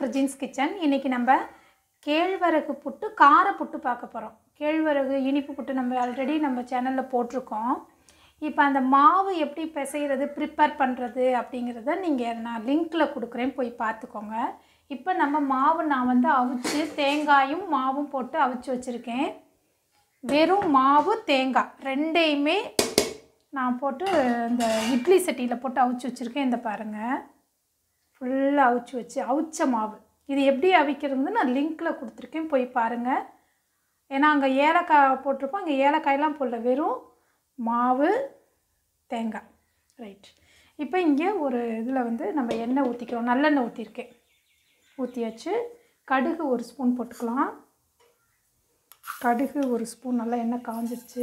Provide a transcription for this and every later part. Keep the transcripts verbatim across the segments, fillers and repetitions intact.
சுஜின்ஸ் kitchen. இன்றைக்கி நம்ம கேழ்வரகு புட்டு கார புட்டு பார்க்க போகிறோம். கேழ்வரகு இனிப்பு புட்டு நம்ம ஆல்ரெடி நம்ம சேனலில் போட்டிருக்கோம். இப்போ அந்த மாவு எப்படி பிசைகிறது, ப்ரிப்பேர் பண்ணுறது அப்படிங்கிறத நீங்கள் நான் லிங்க்கில் கொடுக்குறேன், போய் பார்த்துக்கோங்க. இப்போ நம்ம மாவு நான் வந்து அவிச்சு தேங்காயும் மாவும் போட்டு அவிச்சு வச்சுருக்கேன். வெறும் மாவு தேங்காய் ரெண்டையுமே நான் போட்டு இந்த இட்லி சட்டியில் போட்டு அவிச்சு வச்சுருக்கேன். இந்த பாருங்கள், ஃபுல்லாக அவிச்சு வச்சு அவிச்ச மாவு. இது எப்படி அவிக்கிறதுன்னு நான் லிங்க்கில் கொடுத்துருக்கேன், போய் பாருங்கள். ஏன்னா அங்கே ஏலக்காய் போட்டிருப்போம், அங்கே ஏலக்காயெலாம் போடல, வெறும் மாவு தேங்காய். ரைட். இப்போ இங்கே ஒரு இதில் வந்து நம்ம எண்ணெய் ஊற்றிக்கிறோம். நல்லெண்ணெய் ஊற்றிருக்கேன். ஊற்றியாச்சு. கடுகு ஒரு ஸ்பூன் போட்டுக்கலாம். கடுகு ஒரு ஸ்பூன், நல்லா எண்ணெய் காஞ்சிருச்சு.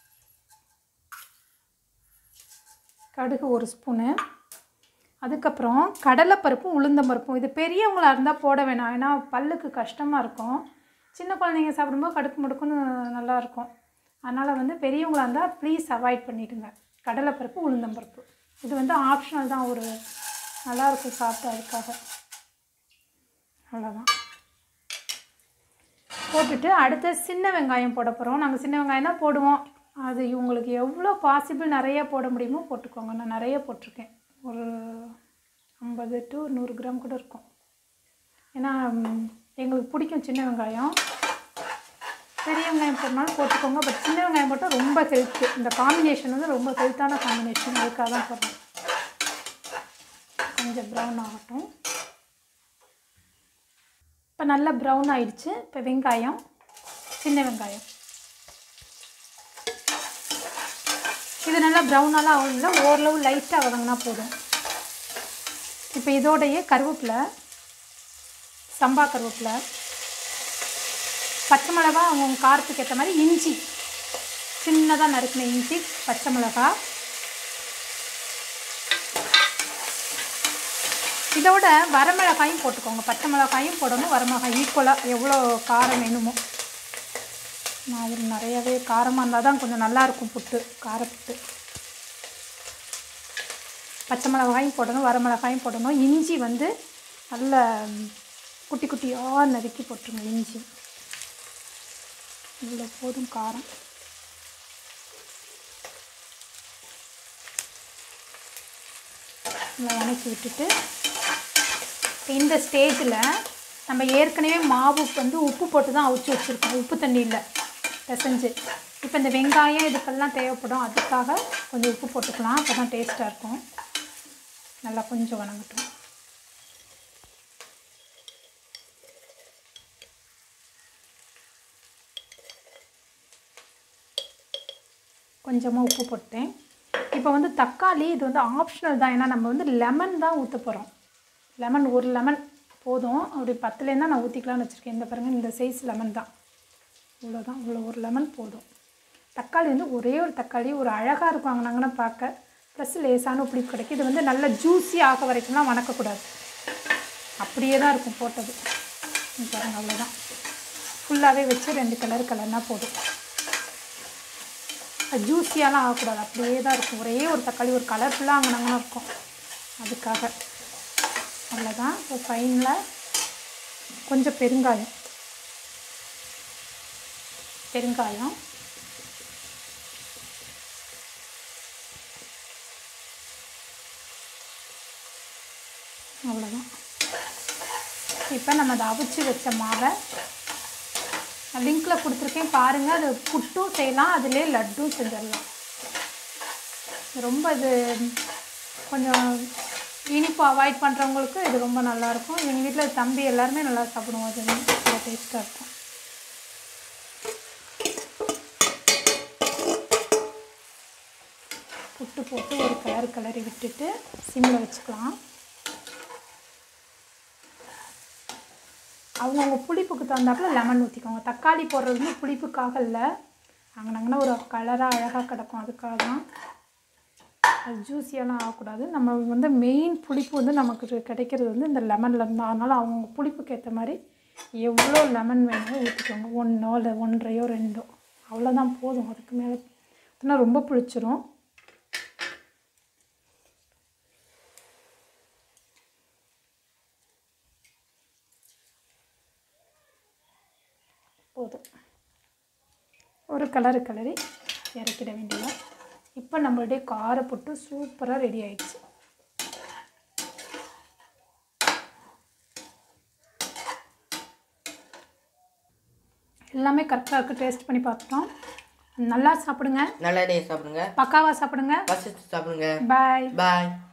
கடுகு ஒரு ஸ்பூனு. அதுக்கப்புறம் கடலைப்பருப்பும் உளுந்தம்பருப்பும். இது பெரியவங்களாக இருந்தால் போட வேணாம், ஏன்னா பல்லுக்கு கஷ்டமாக இருக்கும். சின்ன குழந்தைங்க சாப்பிடும்போது கடுக்கு முடுக்குன்னு நல்லாயிருக்கும். அதனால் வந்து பெரியவங்களாக இருந்தால் ப்ளீஸ் அவாய்ட் பண்ணிவிடுங்க. கடலைப்பருப்பு உளுந்தம்பருப்பு இது வந்து ஆப்ஷனல் தான், ஒரு நல்லாயிருக்கும் சாப்பிட்டு, அதுக்காக. அவ்வளோதான். போட்டுட்டு அடுத்து சின்ன வெங்காயம் போட போகிறோம். நாங்கள் சின்ன வெங்காயம் தான் போடுவோம். அது உங்களுக்கு எவ்வளோ பாசிபிள் நிறைய போட முடியுமோ போட்டுக்கோங்க. நான் நிறைய போட்டிருக்கேன், ஒரு ஐம்பது டு நூறு கிராம் கூட இருக்கும். ஏன்னா எங்களுக்கு பிடிக்கும் சின்ன வெங்காயம். பெரிய வெங்காயம் போடனாலும் போட்டுக்கோங்க, பட் சின்ன வெங்காயம் போட்டால் ரொம்ப ஹெல்த்து. இந்த காம்பினேஷன் வந்து ரொம்ப ஹெல்த்தான காம்பினேஷன், அதுக்காக தான் போடுறேன். கொஞ்சம் ப்ரௌன் ஆகட்டும். இப்போ நல்லா ப்ரௌன் ஆயிடுச்சு. இப்போ வெங்காயம், சின்ன வெங்காயம் இது நல்லா ப்ரௌனாலாம் ஆகல, ஓரளவு லைட்டாக வதங்கினா போதும். இப்போ இதோடையே கருவேப்பிலை, சம்பா கருவேப்பிலை, பச்சை மிளகா அவங்க காரத்துக்கு ஏற்ற மாதிரி, இஞ்சி சின்னதாக நறுக்கின இஞ்சி, பச்சை மிளகா. இதோட வரமிளகாயும் போட்டுக்கோங்க. பச்சை மிளகாயும் போடணும், வரமிளகாய் ஈக்குவலாக எவ்வளோ காரம் வேணுமோ. நான் ஒரு நிறையவே காரமாக இருந்தால் தான் கொஞ்சம் நல்லாயிருக்கும் புட்டு, காரப்புட்டு. பச்சை மிளகாயும் போடணும், வரமிளகாயும் போடணும். இஞ்சி வந்து நல்ல குட்டி குட்டியாக நறுக்கி போட்டுருங்க. இஞ்சி இவ்வளோ போதும் காரம். நல்லா வணக்கி விட்டுட்டு இந்த ஸ்டேஜில் நம்ம ஏற்கனவே மாவு வந்து உப்பு போட்டு தான் அவிச்சு வச்சுருக்கோம், உப்பு தண்ணியில் பிசைஞ்சு. இப்போ இந்த வெங்காயம் இதுக்கெல்லாம் தேவைப்படும், அதுக்காக கொஞ்சம் உப்பு போட்டுக்கலாம், அப்போ தான் டேஸ்ட்டாக இருக்கும். நல்லா கொஞ்சம் வணங்கட்டும். கொஞ்சமாக உப்பு போட்டேன். இப்போ வந்து தக்காளி இது வந்து ஆப்ஷனல் தான், ஏன்னா நம்ம வந்து லெமன் தான் ஊற்ற போகிறோம். லெமன் ஒரு லெமன் போதும். அப்படி பத்துலேருந்து தான் நான் ஊற்றிக்கலான்னு வச்சுருக்கேன். இந்த பாருங்கள், இந்த சைஸ் லெமன் தான், இவ்வளோதான், இவ்வளோ ஒரு லெமன் போதும். தக்காளி வந்து ஒரே ஒரு தக்காளி, ஒரு அழகாக இருக்கும் வாங்கினாங்கன்னா பார்க்க, ப்ளஸ் லேசான புளிப்பு கிடைக்கும். இது வந்து நல்ல ஜூஸி ஆக வரைக்கும்லாம் வணக்கக்கூடாது, அப்படியே தான் இருக்கும் போட்டது. பாருங்கள், அவ்வளோதான். ஃபுல்லாகவே வச்சு ரெண்டு கலர் கலர்னா போதும். ஜூஸியாலாம் ஆகக்கூடாது, அப்படியே தான் இருக்கும். ஒரே ஒரு தக்காளி, ஒரு கலர்ஃபுல்லாக வாங்கினாங்கன்னா இருக்கும், அதுக்காக. அவ்வளோதான். இப்போ ஃபைனலாக கொஞ்சம் பெருங்காயம் பெருங்காயம் அவ்வளோதான். இப்போ நம்ம அதை அவிச்சு வச்ச மாவை லிங்க்கில் கொடுத்துருக்கேன், பாருங்கள். அது புட்டும் செய்யலாம், அதிலே லட்டும் செஞ்சிடலாம். ரொம்ப இது கொஞ்சம் இனிப்பு அவாய்ட் பண்ணுறவங்களுக்கு இது ரொம்ப நல்லாயிருக்கும். எங்கள் வீட்டில் தம்பி எல்லாருமே நல்லா சாப்பிடுவோம், அது ரொம்ப டேஸ்ட்டாக இருக்கும். புட்டு போட்டு ஒரு கலர் கலரி விட்டுட்டு சிம்மில் வச்சுக்கலாம். அவங்கவுங்க புளிப்புக்கு தகுந்தாப்புல லெமன் ஊற்றிக்கோங்க. தக்காளி போடுறது வந்து புளிப்புக்காக இல்லை, அங்கனங்கன்னா ஒரு கலராக அழகாக கிடக்கும், அதுக்காக தான். அது ஜூஸியெல்லாம் ஆகக்கூடாது. நம்ம வந்து மெயின் புளிப்பு வந்து நமக்கு கிடைக்கிறது வந்து இந்த லெமனில் இருந்தால், அதனால் அவங்கவுங்க புளிப்புக்கு ஏற்ற மாதிரி எவ்வளோ லெமன் வேணுமோ ஊற்றிக்கோங்க. ஒன்றோ இல்லை ஒன்றரையோ ரெண்டோ, அவ்வளோதான் போதும். அதுக்கு மேலே ஊற்றினா ரொம்ப புளிச்சிரும். போதும். ஒரு கலரு கலரி இறக்கிட வேண்டியது. இப்போ நம்மளுடைய காரப்புட்டு சூப்பராக ரெடி ஆயிடுச்சு. எல்லாமே கரெக்டாக இருக்குது. டேஸ்ட் பண்ணி பார்த்துட்டோம். நல்லா சாப்பிடுங்க. நல்லா சாப்பிடுங்க. பக்காவாக சாப்பிடுங்க. பசிச்சு சாப்பிடுங்க. பாய் பாய்.